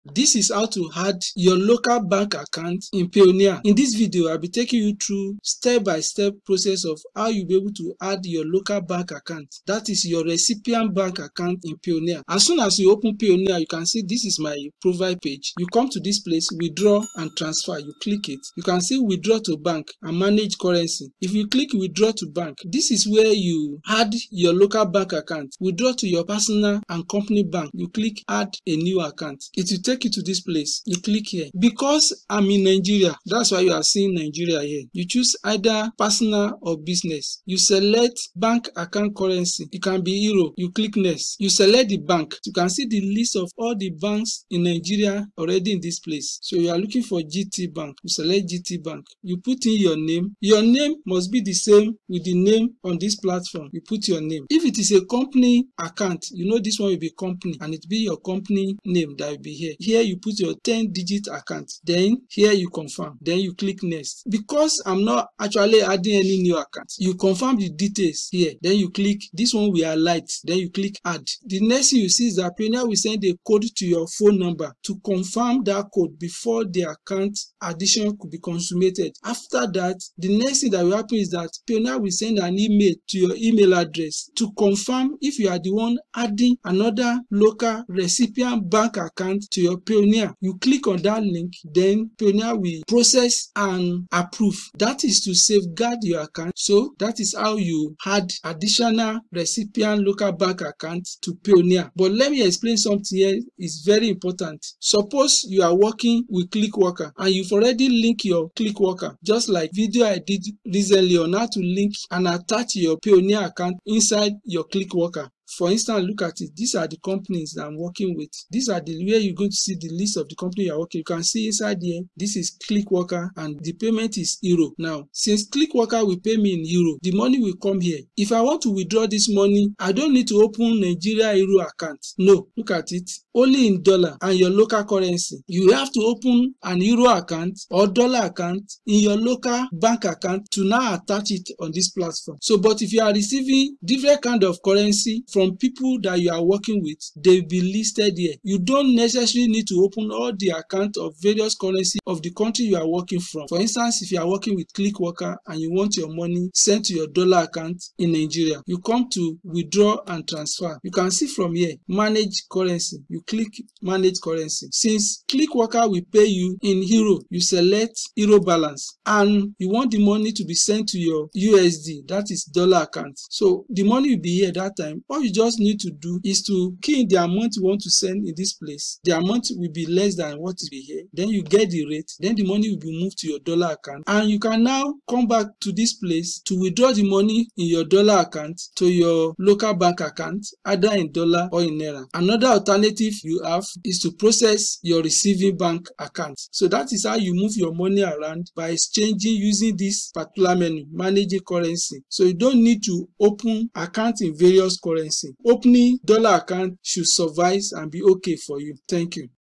This is how to add your local bank account in Payoneer. In this video, I'll be taking you through step-by-step process of how you'll be able to add your local bank account. That is your recipient bank account in Payoneer. As soon as you open Payoneer, you can see this is my profile page. You come to this place, withdraw and transfer. You click it. You can see withdraw to bank and manage currency. If you click withdraw to bank, this is where you add your local bank account. Withdraw to your personal and company bank. You click add a new account. It will take you to this place. You click here. Because I'm in Nigeria, that's why you are seeing Nigeria here. You choose either personal or business. You select bank account currency. It can be euro. You click next. You select the bank. You can see the list of all the banks in Nigeria already in this place. So you are looking for GT Bank. You select GT Bank. You put in your name. Your name must be the same with the name on this platform. You put your name. If it is a company account, you know this one will be company and it be your company name that will be here. Here you put your 10-digit account. Then here you confirm. Then you click next. Because I'm not actually adding any new account, you confirm the details here. Then you click this one will highlight. Then you click add. The next thing you see is that Payoneer will send a code to your phone number to confirm that code before the account addition could be consummated. After that, the next thing that will happen is that Payoneer will send an email to your email address to confirm if you are the one adding another local recipient bank account to your Payoneer. You click on that link, then Payoneer will process and approve. That is to safeguard your account. So that is how you add additional recipient local bank account to Payoneer. But let me explain something here. It's very important. Suppose you are working with ClickWorker and you've already linked your ClickWorker, just like video I did recently on how to link and attach your Payoneer account inside your ClickWorker. For instance, look at it. These are the companies that I'm working with. These are the where you're going to see the list of the company you are working. You can see inside here, this is ClickWorker and the payment is euro. Now, since ClickWorker will pay me in euro, the money will come here. If I want to withdraw this money, I don't need to open Nigeria euro account. No, look at it. Only in dollar and your local currency. You have to open an euro account or dollar account in your local bank account to now attach it on this platform. So, but if you are receiving different kind of currency from people that you are working with, they will be listed here. You don't necessarily need to open all the account of various currency of the country you are working from. For instance, if you are working with ClickWorker and you want your money sent to your dollar account in Nigeria, you come to withdraw and transfer. You can see from here, manage currency. You click manage currency. Since ClickWorker will pay you in euro, you select euro balance and you want the money to be sent to your USD, that is dollar account. So the money will be here that time. All you just need to do is to key in the amount you want to send in this place. The amount will be less than what is here. Then you get the rate. Then the money will be moved to your dollar account. And you can now come back to this place to withdraw the money in your dollar account to your local bank account, either in dollar or in naira. Another alternative you have is to process your receiving bank account. So that is how you move your money around by exchanging using this particular menu, managing currency. So you don't need to open account in various currency. Opening dollar account should suffice and be okay for you. Thank you.